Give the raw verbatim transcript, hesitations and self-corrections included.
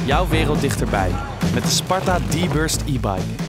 jouw wereld dichterbij met de Sparta D-Burst e-bike.